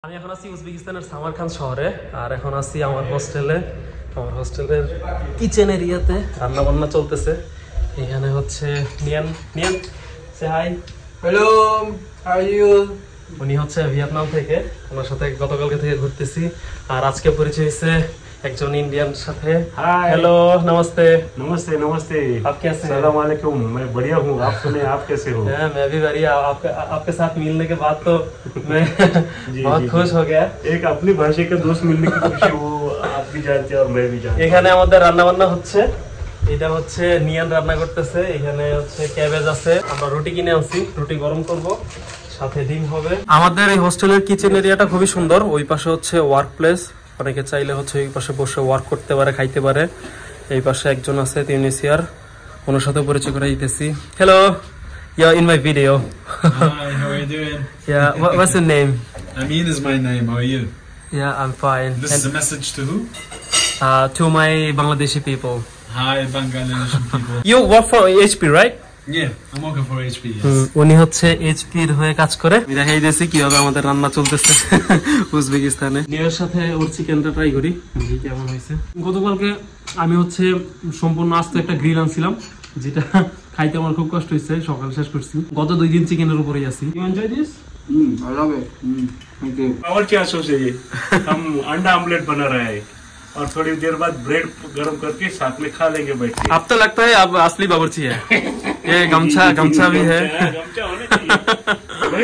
আমি এখন আছি উজবেকিস্তানের সামারখান শহরে আর এখন আছি আমার হোস্টেলে। আমার হোস্টেলের কিচেন এরিয়াতে রান্না বান্না চলতেছে। এখানে হচ্ছে নিয়ান নিয়ান say hi. Hello, how are you? উনি হচ্ছে ভিয়েতনাম থেকে, ওনার সাথে গতকালকে থেকে ঘুরতেছি। আর আজকে পরিচয় হয়েছে একজন ইন্ডিয়ান সাথে। हाय हेलो नमस्ते। नमस्ते नमस्ते। आप कैसे हैं? सलाम वालेकुम। मैं बढ़िया हूँ, आप सुने आप कैसे हो? मैं भी बढ़िया। आपके साथ मिलने के बाद तो मैं बहुत खुश हो गया। एक अपनी भाषा के दोस्त मिलने की खुशी वो आप भी जानते हैं और मैं भी जानता हूँ। এখানে আমাদের রান্না বান্না হচ্ছে, এটা হচ্ছে নিয়ান রান্না করতেছে। এখানে হচ্ছে ক্যাবেজ আছে, আমরা রুটি কিনে আনছি, রুটি গরম করব, সাথে ডিম হবে। আমাদের এই হোস্টেলের কিচেন এরিয়াটা খুবই সুন্দর। ওই পাশে হচ্ছে ওয়ার্ক প্লেস, অনেকে চাইলে হচ্ছে এই পাশে বসে ওয়ার্ক করতে পারে, খাইতে পারে। এই পাশে একজন আছে তিউনিসিয়ার, ওনার সাথে পরিচয় করে দিতেছি। Hello, you in my video. Hi, how are you doing? Yeah, what's your name? Amin is my name. How are you? Yeah, I'm fine. This is a message to who? To my Bangladeshi people. Hi, Bangladeshi people. You work for HP, right? Yeah, I'm working for HP. Yes. উনি হচ্ছে এইচপির হয়ে কাজ করে। দেখাই দিয়েছি কিভাবে আমাদের রান্না চলতেছে উজবেকিস্তানে। নিয়ার সাথে ওর চিকেনটা ট্রাই করি কেমন হয়েছে। গতকালকে আমি হচ্ছে সম্পূর্ণ আস্ত একটা গ্রিল আনছিলাম, যেটা খাইতে আমার খুব কষ্ট হয়েছে, সকাল শেষ করছি। গত 2 দিন চিকেনের উপরেই আছি। You enjoy this? I love it. Thank you. और क्या सोचे, हम अंडा आमलेट बना रहे हैं और थोड़ी देर बाद ब्रेड गर्म करके साथ में खा लेंगे बैठ के। अब तो लगता है अब असली बावर्ची है। ये गमछा भी है। गमछा होना चाहिए। भाई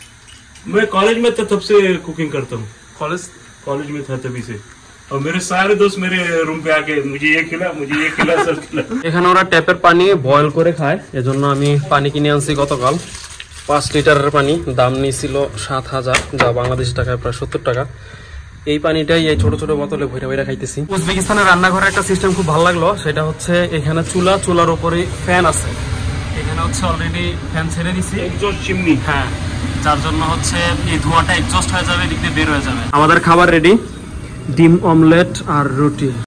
मैं कॉलेज में था तब से कुकिंग करता हूँ। कॉलेज में था तभी से, और मेरे सारे दोस्त मेरे रूम पे आके मुझे ये खिला सब खिला। এখানে ওরা ট্যাপের পানি বয়েল করে খায়, এজন্য আমি পানি কিনে আনছি গতকাল 5 লিটারের পানি। দাম নিয়েছিল 7000, যা বাংলাদেশি টাকায় প্রায় 70 টাকা। এই পানিটাই এই ছোট ছোট বোতলে ভরে ভরে খাইতেছি। উজবেকিস্তানের রান্নাঘরে একটা সিস্টেম খুব ভালো লাগলো, সেটা হচ্ছে এখানে চুলার উপরে ফ্যান আছে। এখানে হচ্ছে অলরেডি ফ্যান ছেড়ে দিছি, एग्जॉस्ट चिमनी। হ্যাঁ, যার জন্য হচ্ছে এই ধোঁয়াটা এক্সস্ট হয়ে যাবে, দিক দিয়ে বের হয়ে যাবে। আমাদের খাবার রেডি, ডিম অমলেট আর রুটি।